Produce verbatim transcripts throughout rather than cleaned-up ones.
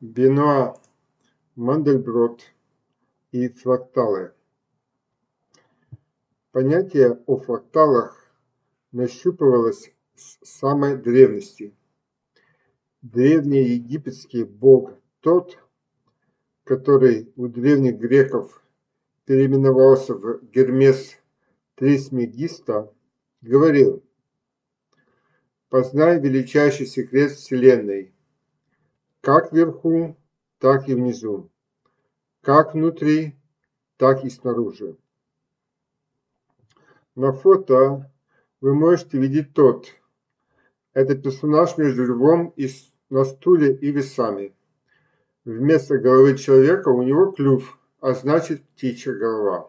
Бенуа, Мандельброт и фракталы. Понятие о фракталах нащупывалось с самой древности. Древнеегипетский бог Тот, который у древних греков переименовался в Гермес Трисмегиста, говорил: «Познай величайший секрет Вселенной, как вверху, так и внизу, как внутри, так и снаружи». На фото вы можете видеть Тот. Это персонаж между львом и на стуле и весами. Вместо головы человека у него клюв, а значит птичья голова.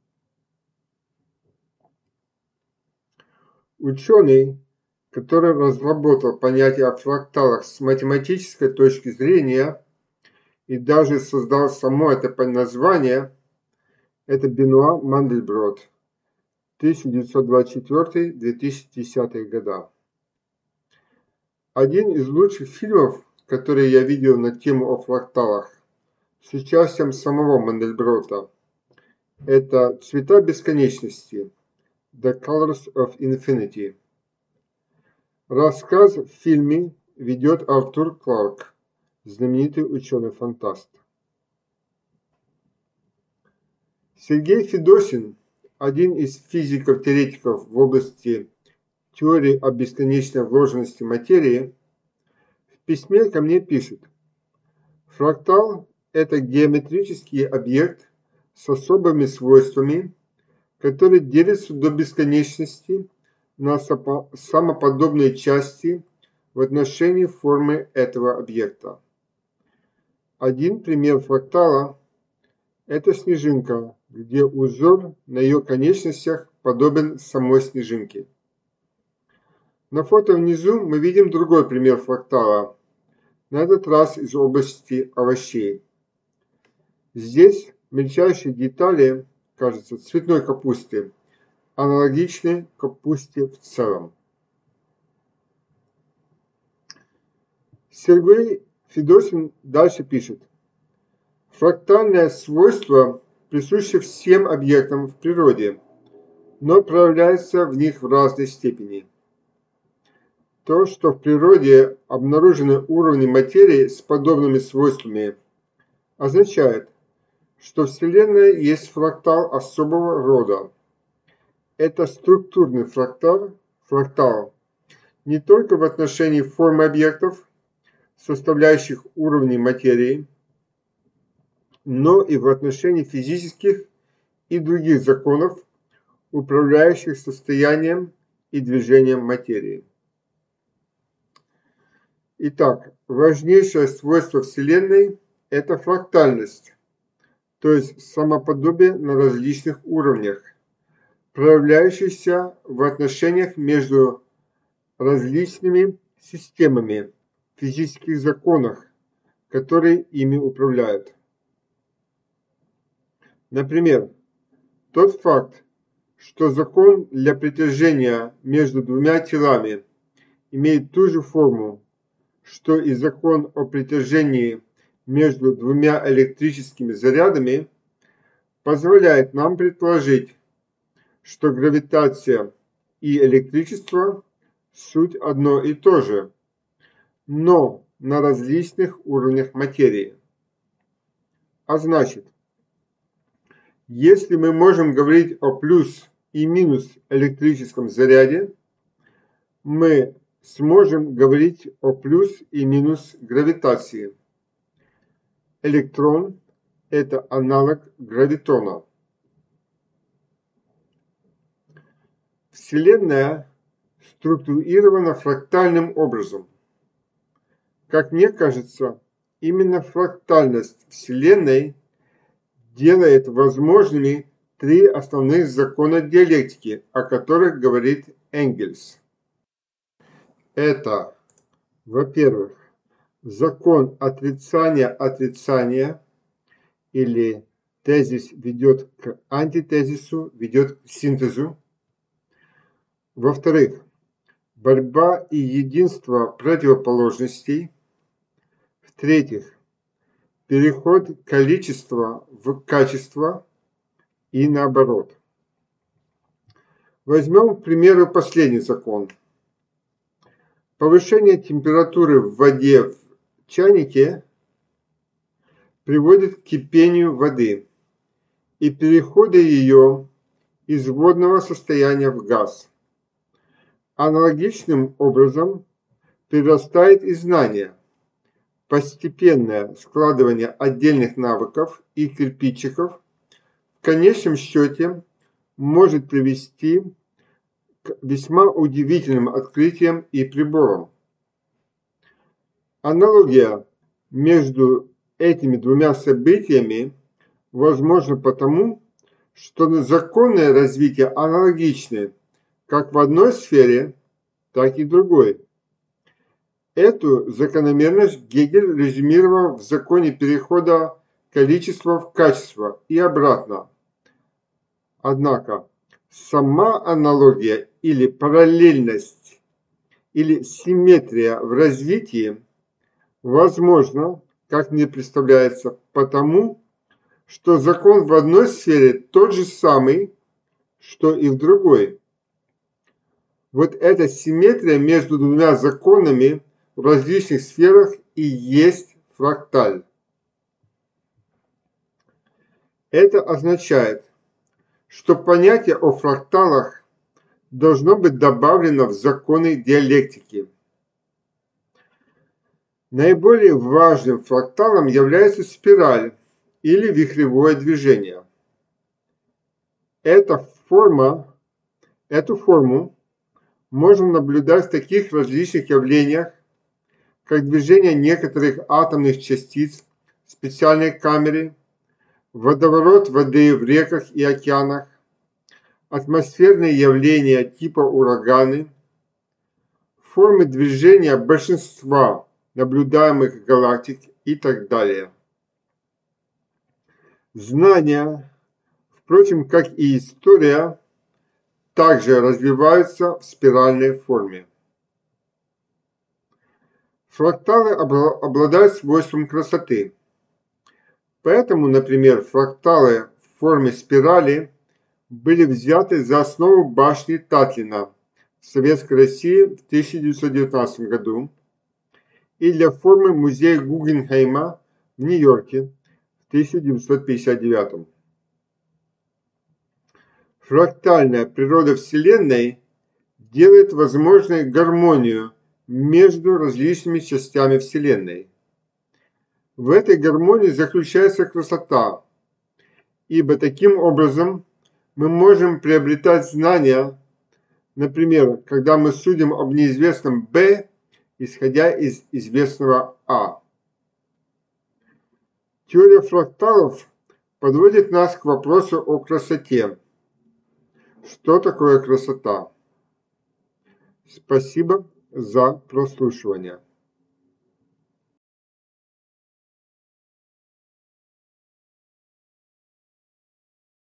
Ученый, который разработал понятие о фракталах с математической точки зрения и даже создал само это название, это Бенуа Мандельброт, тысяча девятьсот двадцать четвёртый — две тысячи десятый года. Один из лучших фильмов, которые я видел на тему о фракталах, с участием самого Мандельброта, это «Цвета бесконечности» The Colors of Infinity. Рассказ в фильме ведет Артур Кларк, знаменитый ученый-фантаст. Сергей Федосин, один из физиков-теоретиков в области теории о бесконечной вложенности материи, в письме ко мне пишет: фрактал – это геометрический объект с особыми свойствами, который делится до бесконечности на самоподобные части в отношении формы этого объекта. Один пример фрактала – это снежинка, где узор на ее конечностях подобен самой снежинке. На фото внизу мы видим другой пример фрактала, на этот раз из области овощей. Здесь мельчайшие детали, кажется, цветной капусты, аналогичны капусте в целом. Сергей Федосин дальше пишет: фрактальное свойство присуще всем объектам в природе, но проявляется в них в разной степени. То, что в природе обнаружены уровни материи с подобными свойствами, означает, что Вселенная есть фрактал особого рода. Это структурный фрактал, фрактал не только в отношении формы объектов, составляющих уровни материи, но и в отношении физических и других законов, управляющих состоянием и движением материи. Итак, важнейшее свойство Вселенной – это фрактальность, то есть самоподобие на различных уровнях, проявляющихся в отношениях между различными системами, физических законах, которые ими управляют. Например, тот факт, что закон для притяжения между двумя телами имеет ту же форму, что и закон о притяжении между двумя электрическими зарядами, позволяет нам предположить, что гравитация и электричество – суть одно и то же, но на различных уровнях материи. А значит, если мы можем говорить о плюс и минус электрическом заряде, мы сможем говорить о плюс и минус гравитации. Электрон – это аналог гравитона. Вселенная структурирована фрактальным образом. Как мне кажется, именно фрактальность Вселенной делает возможными три основных закона диалектики, о которых говорит Энгельс. Это, во-первых, закон отрицания отрицания, или тезис ведет к антитезису, ведет к синтезу. Во-вторых, борьба и единство противоположностей. В-третьих, переход количества в качество и наоборот. Возьмем, к примеру, последний закон. Повышение температуры в воде в чайнике приводит к кипению воды и переходу ее из водного состояния в газ. Аналогичным образом прирастает и знание. Постепенное складывание отдельных навыков и кирпичиков в конечном счете может привести к весьма удивительным открытиям и приборам. Аналогия между этими двумя событиями возможна потому, что законы развития аналогичны как в одной сфере, так и в другой. Эту закономерность Гегель резюмировал в законе перехода количества в качество и обратно. Однако сама аналогия или параллельность или симметрия в развитии возможна, как мне представляется, потому, что закон в одной сфере тот же самый, что и в другой. Вот эта симметрия между двумя законами в различных сферах и есть фракталь. Это означает, что понятие о фракталах должно быть добавлено в законы диалектики. Наиболее важным фракталом является спираль или вихревое движение. Эта форма, эту форму можно наблюдать в таких различных явлениях, как движение некоторых атомных частиц в специальной камере, водоворот воды в реках и океанах, атмосферные явления типа ураганы, формы движения большинства наблюдаемых галактик и так далее. Знания, впрочем, как и история, также развиваются в спиральной форме. Фракталы обладают свойством красоты. Поэтому, например, фракталы в форме спирали были взяты за основу башни Татлина в Советской России в тысяча девятьсот девятнадцатом году и для формы музея Гуггенхейма в Нью-Йорке в тысяча девятьсот пятьдесят девятом. Фрактальная природа Вселенной делает возможной гармонию между различными частями Вселенной. В этой гармонии заключается красота, ибо таким образом мы можем приобретать знания, например, когда мы судим об неизвестном B, исходя из известного А. Теория фракталов подводит нас к вопросу о красоте. Что такое красота? Спасибо за прослушивание.